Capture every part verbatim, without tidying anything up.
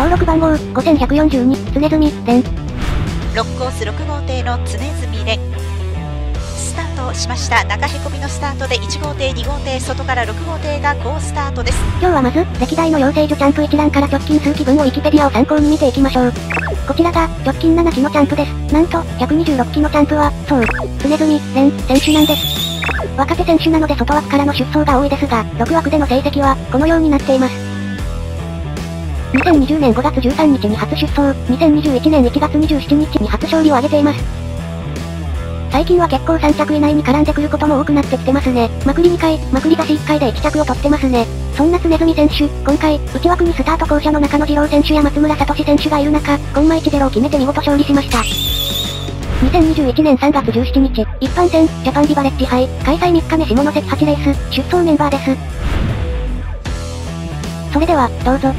登録番号ごせんひゃくよんじゅうに、常住蓮。 ろくコースろく号艇の常住蓮。スタートしました。中へこみのスタートでいち号艇、に号艇、外からろく号艇が好スタートです。 今日はまず、歴代の養成所チャンプ一覧から直近数期分をウィキペディアを参考に見ていきましょう。こちらが、直近なな期のチャンプです。なんと、ひゃくにじゅうろっ期のチャンプは、そう、常住蓮選手なんです。若手選手なので外枠からの出走が多いですが、ろく枠での成績は、このようになっています。にせんにじゅうねんごがつじゅうさんにちに初出走、にせんにじゅういちねんいちがつにじゅうしちにちに初勝利を挙げています。最近は結構さん着以内に絡んでくることも多くなってきてますね。まくりにかい、まくり出しいっかいでいち着を取ってますね。そんな常住選手、今回、内枠にスタート校舎の中野次郎選手や松村聡選手がいる中、コンマいちゼロを決めて見事勝利しました。にせんにじゅういちねんさんがつじゅうしちにち、一般戦、ジャパンビバレッジ杯、開催みっかめ下関はちレース、出走メンバーです。それでは、どうぞ。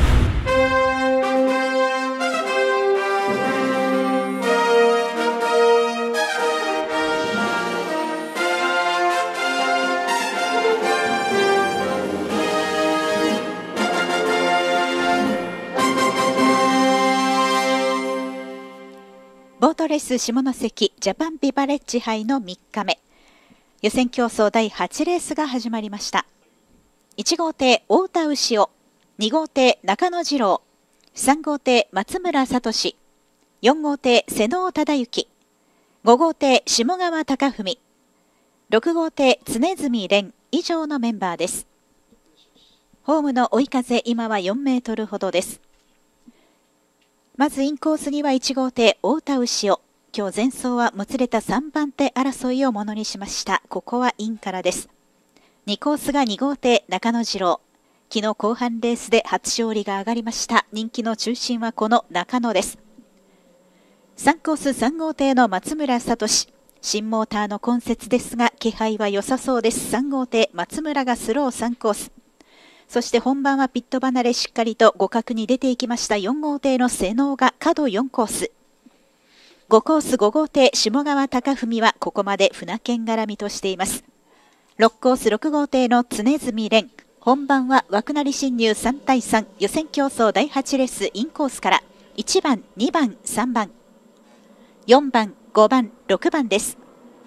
ボートレース下関ジャパンビバレッジ杯のみっかめ。予選競争だいはちレースが始まりました。いち号艇太田牛尾、に号艇中野次郎、さん号艇松村聡、よん号艇瀬能忠之、ご号艇下川貴文、ろく号艇常住蓮以上のメンバーです。ホームの追い風今はよんメートルほどです。まずインコースにはいち号艇太田牛尾。今日前走はもつれたさんばん手争いをものにしました。ここはインからです。にコースがに号艇中野次郎。昨日後半レースで初勝利が上がりました。人気の中心はこの中野です。さんコースさん号艇の松村聡。新モーターの今節ですが気配は良さそうです。さん号艇松村がスローさんコース。そして本番はピット離れしっかりと互角に出ていきました。よん号艇の瀬能が角よんコース。ごコースご号艇下川貴文はここまで船券絡みとしています。ろくコースろく号艇の常住蓮。本番は枠なり侵入さんたいさん。予選競争だいはちレースインコースからいちばん、にばん、さんばん、よんばん、ごばん、ろくばんです。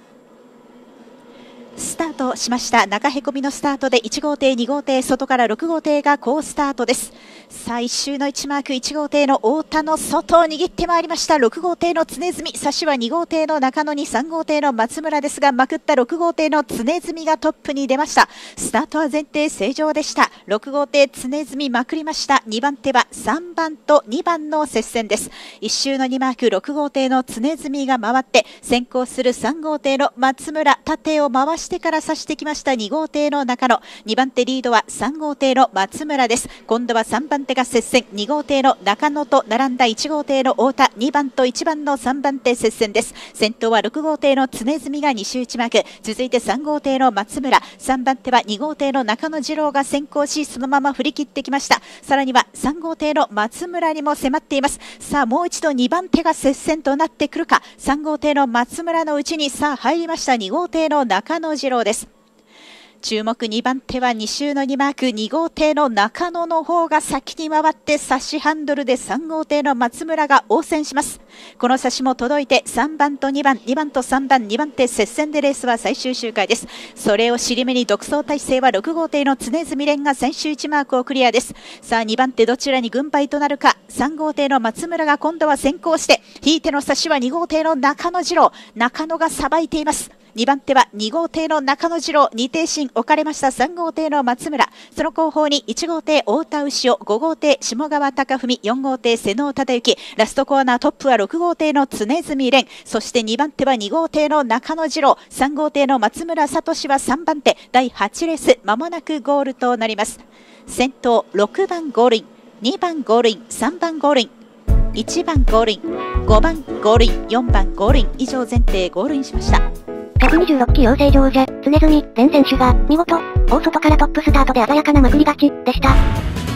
スタートしました。中へこみのスタートでいち号艇、に号艇、外からろく号艇が好スタートです。最終のいちマークいち号艇の太田の外を握ってまいりました。ろく号艇の常住、差しはに号艇の中野にさん号艇の松村ですが、まくったろく号艇の常住がトップに出ました。スタートは前提正常でした。ろく号艇常住まくりました。にばん手はさんばんとにばんの接戦です。一周のにマークろく号艇の常住が回って先行するさん号艇の松村、縦を回してから差してきましたに号艇の中野。にばん手リードはさん号艇の松村です。今度はさんばん手が接戦。に号艇の中野と並んだいち号艇の太田。にばんといちばんのさんばん手接戦です。先頭はろく号艇の常住がに周いちマーク。続いてさん号艇の松村。さんばん手はに号艇の中野次郎が先行し、そのまま振り切ってきました。さらにはさん号艇の松村にも迫っています。さあもう一度にばん手が接戦となってくるか。さん号艇の松村のうちにさあ入りましたに号艇の中野次郎です。注目にばん手はに周のにマークに号艇の中野の方が先に回って差しハンドルでさん号艇の松村が応戦します。この差しも届いてさんばんとにばん、にばんとさんばん、にばん手接戦でレースは最終周回です。それを尻目に独走体制はろく号艇の常住蓮が最終いちマークをクリアです。さあにばん手どちらに軍配となるか。さん号艇の松村が今度は先行して引いての差しはに号艇の中野次郎。中野がさばいています。にばん手はに号艇の中野次郎、に艇進置かれましたさん号艇の松村。その後方にいち号艇太田牛尾、ご号艇下川貴文、よん号艇瀬能忠之。ラストコーナートップはろく号艇の常住蓮。そしてにばん手はに号艇の中野次郎、さん号艇の松村聡はさんばん手。だいはちレース、まもなくゴールとなります。先頭ろくばんゴールイン、にばんゴールイン、さんばんゴールイン、いちばんゴールイン、ごばんゴールイン、よんばんゴールイン。以上前提ゴールインしました。 ひゃくにじゅうろっ期養成所王者、常住蓮選手が、見事、大外からトップスタートで鮮やかなまくり勝ち、でした。